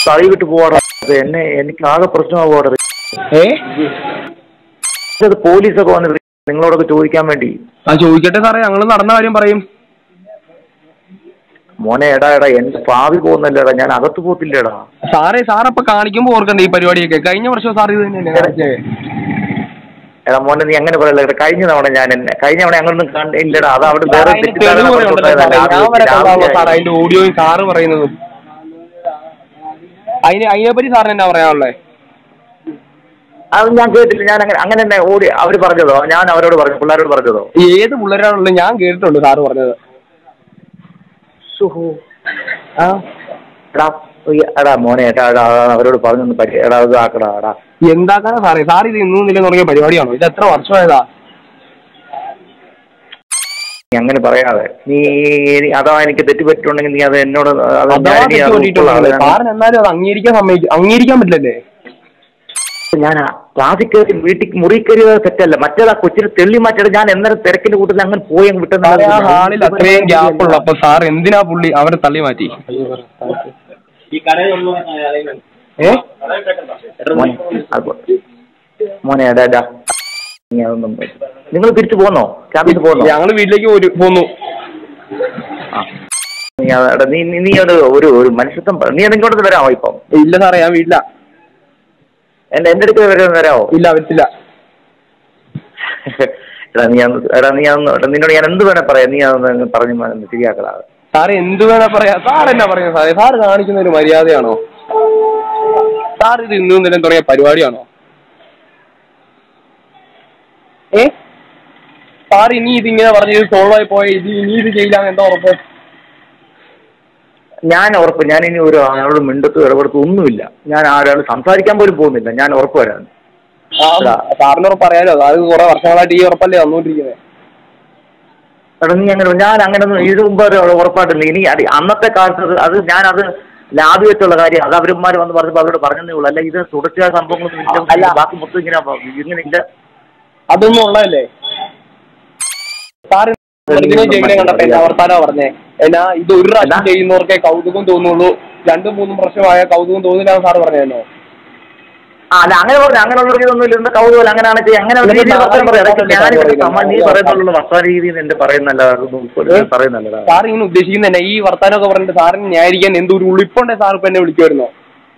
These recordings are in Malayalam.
തളി വിട്ട് പോവാടാ. എനിക്ക് ആകെ പ്രശ്നമാവാടാ. അത് പോലീസൊക്കെ വന്ന് നിങ്ങളോടൊക്കെ ചോദിക്കാൻ വേണ്ടി. ചോദിക്കട്ടെ സാറേ, ഞങ്ങൾ നടന്ന കാര്യം പറയും. മോനെ എടാ എന്റെ ഭാവി പോകുന്നല്ലേടാ, ഞാൻ അകത്ത് പോത്തില്ലേടാ. സാറപ്പൊ കാണിക്കുമ്പോ ഓർക്കണ്ടേ ഈ പരിപാടിയൊക്കെ? കഴിഞ്ഞ വർഷം സാർ ഇത് തന്നെയല്ലേ? എടാ മോനെ നീ അങ്ങനെ പറയല്ല. കഴിഞ്ഞ തവണ അങ്ങനൊന്നും കണ്ടില്ലടാ. അത് അവിടെ അതിന്റെ ഓഡിയോയും സാറ് പറയുന്നതും അതിനെപ്പറ്റി സാറിന് എന്നാ പറയാനുള്ളത്? അത് ഞാൻ കേട്ടില്ല. ഞാൻ അങ്ങനെ തന്നെ അവര് പറഞ്ഞതോ? ഞാൻ അവരോട് പറഞ്ഞു, പിള്ളേരോട് പറഞ്ഞതോ? ഏത് പിള്ളേരാണുള്ളത്? ഞാൻ കേട്ടിട്ടുണ്ട് സാറ് പറഞ്ഞത്. എടാ മോനെ അവരോട് പറഞ്ഞൊന്ന് എടാ ഇത് ആക്കടാ. എടാ എന്താക്കാനാ സാറേ? സാർ ഇത് ഇന്നും നില തുടങ്ങിയ പരിപാടിയാണോ? ഇത് എത്ര വർഷമായതാ? നീ അങ്ങനെ പറയാതെ. നീ അഥവാ എനിക്ക് തെറ്റുപറ്റിട്ടുണ്ടെങ്കിൽ നീ അത് എന്നോട് സാറിന് എന്നാലും അത് അംഗീകരിക്കാൻ പറ്റില്ലല്ലേ? ഞാൻ ക്ലാസ്സിൽ കയറി വീട്ടിൽ മുറി കയറിയത് തെറ്റല്ല. മറ്റേതാ കൊച്ചിന് തെള്ളി മാറ്റിയിട്ട് ഞാൻ എന്നേരം തിരക്കിന്റെ കൂട്ടത്തിൽ അങ്ങനെ പോയി വിട്ടുന്ന ഹാളിൽ അത്രയും ഗ്യാപ്പുള്ള അപ്പൊ സാർ എന്തിനാ പുള്ളി അവരെ തള്ളി മാറ്റി? മോനെ എടാ നീ അതൊന്നും നിങ്ങൾ തിരിച്ചു പോന്നോ? ക്യാമ്പിൽ പോന്നോ? ഞങ്ങൾ വീട്ടിലേക്ക് പോന്നു. നീ ഒരു മനുഷ്യത്വം. നീ ഇങ്ങോട്ട് വരാമോ ഇപ്പം? ഇല്ല സാറേ, ഞാൻ വീട്ടില. എന്റെ അടുത്ത് വരാമോ? ഇല്ല, പറ്റില്ല. നിന്നോട് ഞാൻ എന്ത് വേണേ പറയാം. നീ അതൊന്ന് പറഞ്ഞു ശരിയാക്കടാ. സാറ് എന്ത് വേണേ പറയാ? സാർ എന്നാ പറയാ സാറേ? സാറ് കാണിക്കുന്ന ഒരു മര്യാദയാണോ? സാർ ഇത് ഇന്നും നിലം തുടങ്ങിയ പരിപാടിയാണോ? സാർ ഇനി ഇതിങ്ങനെ പറഞ്ഞ് ഇത് സോൾവ് ആയി പോയ ഇനി ഇത് ചെയ്യില്ലാന്ന് എന്താ ഉറപ്പ്? ഞാൻ ഇനി ഒരു ആളോട് മിണ്ടത്തും ഇടപെടുത്തും ഒന്നുമില്ല. ഞാൻ ആരോട് സംസാരിക്കാൻ പോലും പോകുന്നില്ല. ഞാൻ ഉറപ്പ് വരാൻ. സാറിന് ഉറപ്പ് അറിയാലോ. അത് കുറെ വർഷങ്ങളായിട്ട് ഈ ഉറപ്പല്ലേ വന്നുകൊണ്ടിരിക്കുന്നത്. എടാ നീ ഞാൻ അങ്ങനെയൊന്നും ഇത് മുമ്പ് ഉറപ്പായിട്ടില്ല. ഇനി അന്നത്തെ കാലത്ത് അത് ഞാനത് ലാഭി വെച്ചുള്ള കാര്യം. അത് അവരന്മാർ വന്ന് പറഞ്ഞപ്പോൾ അവരോട് പറഞ്ഞതേ ഉള്ളൂ. അല്ല ഇത് തുടർച്ചയായ സംഭവങ്ങളൊന്നും ബാക്കി മൊത്തം ഇങ്ങനെ ഇല്ല. അതൊന്നും ഉള്ളതല്ലേ? സാർ കണ്ടപ്പോ വർത്താനോ പറഞ്ഞേ എന്നാ ഇത് ഒരു പ്രാവശ്യം ചെയ്യുന്നവർക്കേ കൗതുകം തോന്നുള്ളൂ, 2-3 വർഷമായ കൗതുകം തോന്നില്ല സാറ് പറഞ്ഞോ? അല്ല അങ്ങനെ പറഞ്ഞു. അങ്ങനെയുള്ള ഇതൊന്നും കൗതുകം അങ്ങനെയാണ് അങ്ങനെ നീ പറയുന്നുള്ള വർത്താന രീതിയിൽ എന്റെ പറയുന്നല്ല. സാർ ഇങ്ങനെ ഉദ്ദേശിക്കുന്ന ഈ വർത്താനമൊക്കെ പറഞ്ഞിട്ട് സാറിന് ന്യായീകരിക്കാൻ എന്തൊരു ഉളിപ്പുണ്ടേ സാർ ഇപ്പൊ എന്നെ വിളിക്കുമായിരുന്നോ?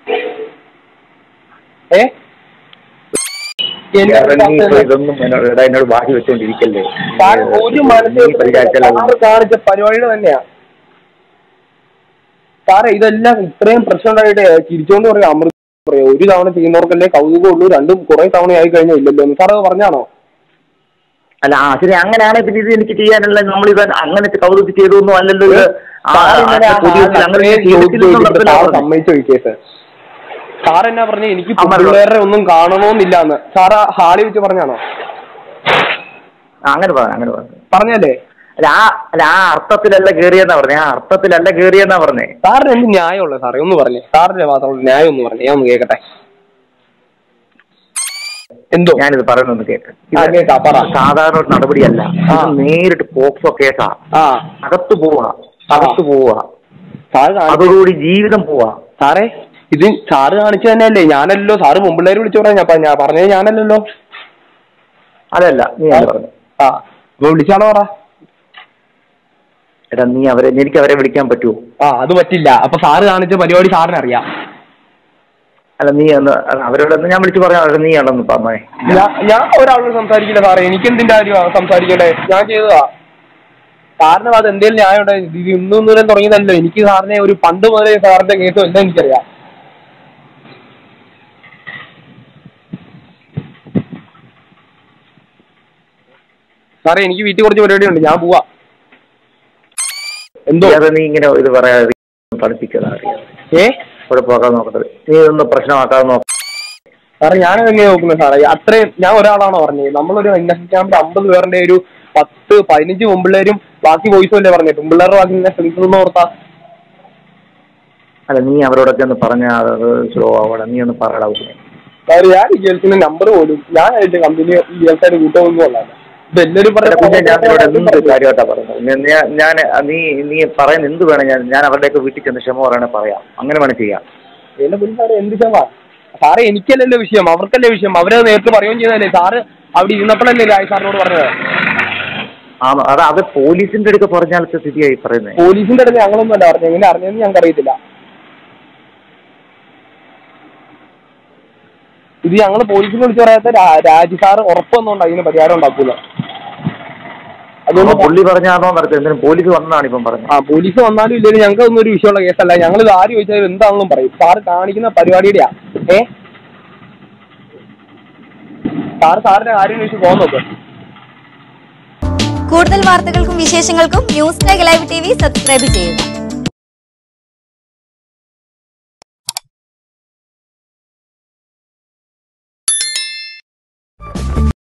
ഇതൊന്നും എന്നോട് ബാക്കി വെച്ചോണ്ടിരിക്കല്ലേ. ഒരു കാണിച്ച പരിപാടികൾ തന്നെയാ സാറേ. ഇതെല്ലാം ഇത്രയും പ്രശ്നം ഉണ്ടായിട്ട് ചിരിച്ചോണ്ട് പറയാം അമൃത പറയാം. ഒരു തവണ ചെയ്യുന്നവർക്കല്ലേ കൗതുകം ഉള്ളൂ, രണ്ടും കുറെ തവണ ആയി കഴിഞ്ഞാൽ ഇല്ലല്ലോ എന്ന് സാർ പറഞ്ഞാണോ? അല്ല ശരി, അങ്ങനെയാണെങ്കിൽ പിന്നെ ഇത് എനിക്ക് ചെയ്യാനുള്ള നമ്മളിത് അങ്ങനെ കൗതുകം ചെയ്തൊന്നും അല്ലല്ലോ. സമ്മതിച്ചോ ഈ കേസ്? സാർ എന്നാ പറഞ്ഞ എനിക്ക് പിള്ളേരെ ഒന്നും കാണണമെന്നില്ലാന്ന് സാറ് ഹാളി വെച്ച് പറഞ്ഞാണോ? അങ്ങനെ പറഞ്ഞല്ലേ? അല്ല ആ അർത്ഥത്തിലല്ല കേറിയെന്നാ പറഞ്ഞേ. സാറിന് എന്ത് ന്യായമുള്ളത് സാറേ? ഒന്ന് പറഞ്ഞേ. സാറിന്റെ മാത്രമുള്ള ന്യായം ഒന്ന് പറഞ്ഞേ, ഞാൻ ഒന്ന് കേൾക്കട്ടെ. എന്തോ ഞാനിത് പറയുന്നൊന്ന് കേൾക്കാം. സാധാരണ ഒരു നടപടിയല്ല, നേരിട്ട് പോക്സോ കേസാ. അകത്ത് പോവാ അതോടുകൂടി ജീവിതം പോവാ. സാറേ ഇത് സാറ് കാണിച്ചു തന്നെയല്ലേ? ഞാനല്ലോ സാറ് മുമ്പിള്ളേര് വിളിച്ചു പറയാൻ ഞാൻ പറഞ്ഞത് ഞാനല്ലല്ലോ. അതല്ല നീ പറഞ്ഞു. വിളിച്ചാണോ പറ? എടാ നീ എനിക്ക് അവരെ വിളിക്കാൻ പറ്റുമോ? അത് പറ്റില്ല. അപ്പൊ സാറ് കാണിച്ച പരിപാടി സാറിന് അറിയാം. അല്ല നീ അവരോടൊന്ന് ഞാൻ വിളിച്ചു പറയാം. നീ ആണെന്ന് പറഞ്ഞേ. ഞാൻ ഒരാളോട് സംസാരിക്കില്ല സാറേ. എനിക്ക് എന്തിന്റെ കാര്യം സംസാരിക്കണ്ടേ? ഞാൻ ചെയ്തതാ. സാറിന് അത് എന്തെങ്കിലും ന്യായം ഉണ്ടായി? ഇത് ഇന്നും തുടങ്ങിയതല്ലോ. എനിക്ക് സാറിനെ ഒരു പണ്ട് മുതലേ സാറിന്റെ കേസോ എന്താ എനിക്കറിയാം. സാറേ എനിക്ക് വീട്ടിൽ കുറച്ച് പരിപാടിയുണ്ട്, ഞാൻ പോവാ. എന്തോ നീ ഇങ്ങനെ ഇത് പറയാതെ പഠിപ്പിക്കലാ. കുഴപ്പമാക്കാതെ നോക്കട്ടെ. നീ ഇതൊന്ന് പ്രശ്നമാക്കാതെ നോക്ക സാറേ. ഞാനെങ്ങനെ നോക്കുന്നത് സാറേ? അത്രയും ഞാൻ ഒരാളാണോ പറഞ്ഞത്? നമ്മളൊരു ഇൻഡസ്ട്രി ക്യാമ്പിൽ 50 പേരുടെ ഒരു 10-15 പെമ്പിള്ളേരും ബാക്കി ബോയ്സും അല്ലേ പറഞ്ഞത്? പെമ്പിള്ളേരുടെ ബാക്കി ഇങ്ങനെ ശ്രമിക്കുന്നു ഓർത്താ. അല്ല നീ അവരോടൊക്കെ ഒന്ന് പറഞ്ഞാൽ സ്ലോ ആവണം. നീ ഒന്ന് പറയടാ. സാർ ഞാൻ ഈ ഗേൾസിന്റെ നമ്പർ പോലും ഞാനായിട്ട് കമ്പനി ഈ ഗേൾസായിട്ട് കൂട്ടമൊന്നും അല്ലാതെ കാര്യമായിട്ടാ പറയുന്നത്. നീ പറയുന്ന എന്ത് വേണം ഞാൻ അവരുടെയൊക്കെ വീട്ടിൽ ചെന്ന് ക്ഷമ പറയണേ പറയാം. അങ്ങനെ വേണം ചെയ്യാം. എന്റെ പൊന്നു സാറേ എന്ത് വിഷയമാ സാറേ? എനിക്കല്ലല്ലോ വിഷയം, അവർക്കല്ലേ വിഷയം. അവരത് നേരത്തെ പറയുകയും ചെയ്തതല്ലേ സാറ് അവിടെ ഇരുന്നപ്പോഴല്ലേ രാജ് സാറിനോട് പറഞ്ഞത്. അത് പോലീസിന്റെ അടുത്ത് പറഞ്ഞാലത്തെ സ്ഥിതിയായി പറയുന്നത്. പോലീസിന്റെ അടുത്ത് ഞങ്ങളൊന്നും അല്ല പറഞ്ഞു, എങ്ങനെ അറിഞ്ഞതെന്ന് ഞങ്ങൾക്ക് അറിയത്തില്ല. ഇത് ഞങ്ങൾ പോലീസിനെ വിളിച്ച് പറയാത്ത രാജ് സാറ് ഉറപ്പൊന്നുണ്ട് അതിന് പരിഹാരം ഉണ്ടാക്കൂല. അതുകൊണ്ട് പുള്ളി പറഞ്ഞാണോ നടത്തുന്നത്? പോലീസ് വന്നതാണ് ഇപ്പം പറഞ്ഞത്. പോലീസ് വന്നാലും ഇല്ലെങ്കിലും ഞങ്ങൾക്ക് ഒന്നും ഒരു വിഷയമുള്ള കേസല്ല. ഞങ്ങൾ ഇത് ആര് ചോദിച്ചാലും എന്താണെന്നും പറയും. സാറ് കാണിക്കുന്ന പരിപാടിയുടെയാ. സാറിന്റെ കാര്യം ചോദിച്ച് പോകാൻ നോക്ക്. കൂടുതൽ വാർത്തകൾക്കും വിശേഷങ്ങൾക്കും ന്യൂസ് ലൈവ് TV സബ്സ്ക്രൈബ് ചെയ്യുക.